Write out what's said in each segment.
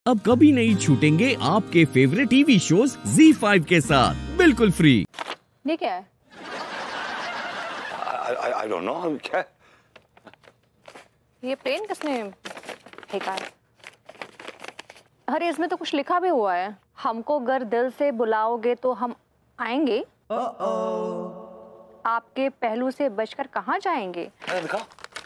अब कभी नहीं छूटेंगे आपके फेवरेट टीवी शोज ZEE5 के साथ बिल्कुल फ्री। ये क्या है? I don't know, क्या? ये प्लेन किसने फेंका है? अरे इसमें तो कुछ लिखा भी हुआ है, हमको अगर दिल से बुलाओगे तो हम आएंगे। आपके पहलू से बचकर कहाँ जाएंगे? लिखा?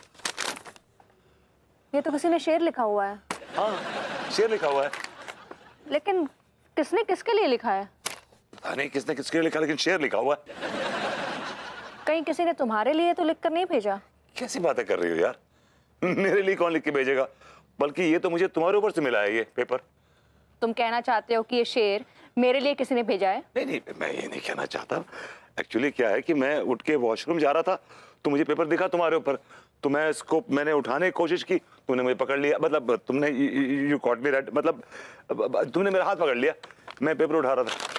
ये तो किसी ने शेर लिखा हुआ है। हाँ, शेर लिखा हुआ है। लेकिन किसने किसके लिए लिखा है? नहीं, किसने किसके लिए लिखा, लेकिन शेर लिखा हुआ है। कहीं किसी ने तुम्हारे लिए तो लिख कर नहीं भेजा? कैसी बातें कर रही हो यार? मेरे लिए कौन लिख के भेजेगा? बल्कि ये तो मुझे तुम्हारे ऊपर से मिला है, ये पेपर। तुम कहना चाहते हो कि ये शेर मेरे लिए किसी ने भेजा है? नहीं नहीं, मैं ये नहीं कहना चाहता। एक्चुअली क्या है कि मैं उठ के वॉशरूम जा रहा था तो मुझे पेपर दिखा तुम्हारे ऊपर, तो मैं इसको मैंने उठाने की कोशिश की, तुमने मुझे पकड़ लिया। मतलब तुमने यू कॉट मी रेड, मतलब तुमने मेरा हाथ पकड़ लिया, मैं पेपर उठा रहा था।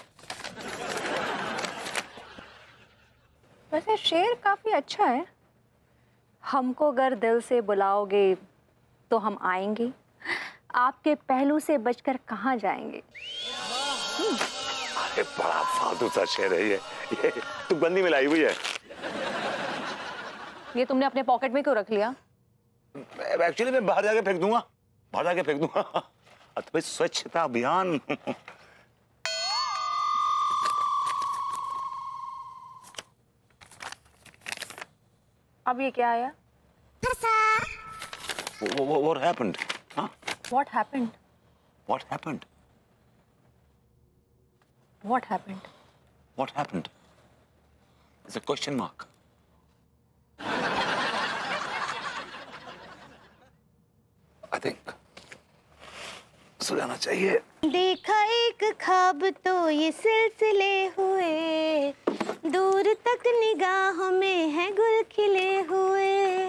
वैसे शेर काफी अच्छा है। हमको अगर दिल से बुलाओगे तो हम आएंगे, आपके पहलू से बचकर कहाँ जाएंगे। अरे बड़ा फालतू सा शेर है ये तू गंदी में लाई हुई है। ये तुमने अपने पॉकेट में क्यों रख लिया? एक्चुअली मैं बाहर जाके फेंक दूंगा, बाहर जाके फेंक दूंगा। तो स्वच्छता अभियान। अब ये क्या आया? What happened? Huh? What happened? What happened? What happened? What happened? It's a question mark. I think सुलाना चाहिए। देखा एक ख्वाब तो ये सिलसिले हुए, दूर तक निगाहों में है गुल खिले हुए।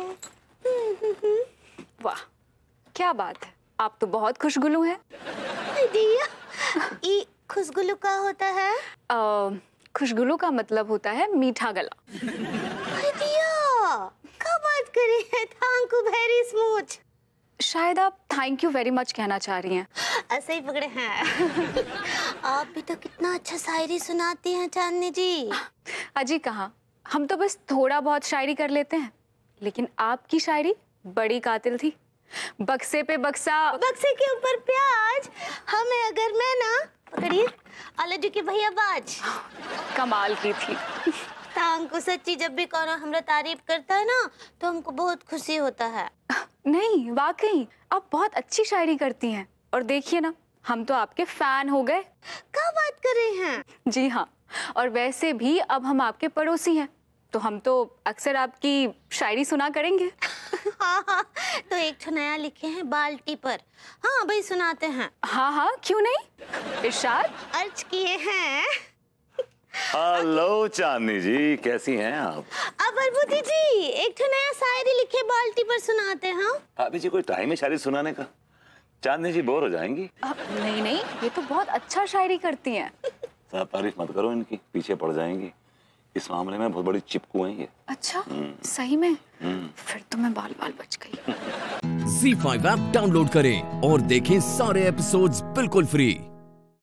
वाह, क्या बात है, आप तो बहुत खुशगुलू हैं। ये खुशगुलू का होता है? खुशगुलू का मतलब होता है मीठा गला। क्या बात कर रही है? Thank you very smooth. शायद आप थैंक यू वेरी मच कहना चाह रही हैं। ऐसे ही पकड़े हैं। आप भी तो कितना अच्छा शायरी सुनाती हैं चांदनी जी। अजी कहाँ, हम तो बस थोड़ा बहुत शायरी कर लेते हैं, लेकिन आपकी शायरी बड़ी कातिल थी। बक्से पे बक्सा, बक्से के ऊपर प्याज, हमें अगर मैं ना पकड़िए आलू के भैया बाज। कमाल की थी। हमको सच्ची जब भी कौन हमरा तारीफ करता है ना तो हमको बहुत खुशी होता है। नहीं वाकई आप बहुत अच्छी शायरी करती हैं, और देखिए ना हम तो आपके फैन हो गए। क्या बात कर रहे हैं? जी हाँ, और वैसे भी अब हम आपके पड़ोसी हैं तो हम तो अक्सर आपकी शायरी सुना करेंगे। हाँ, तो एक तो नया लिखे हैं बाल्टी पर। हाँ भाई सुनाते हैं। हाँ, क्यों नहीं, इरशाद। अर्ज किए हैं। हेलो चांदनी जी, कैसी हैं आप? अब अरबुदी जी एक तो नया शायरी लिखे बाल्टी पर सुनाते हैं। अभी जी कोई टाइम है शायरी सुनाने का? चांदनी जी बोर हो जाएंगी। नहीं, ये तो बहुत अच्छा शायरी करती हैं। तारीफ मत करो इनकी, पीछे पड़ जाएंगी। इस मामले में बहुत बड़ी चिपकू हैं ये। अच्छा, सही में? फिर तो मैं बाल बच गई। ZEE5 ऐप डाउनलोड करें और देखें सारे एपिसोड्स बिल्कुल फ्री।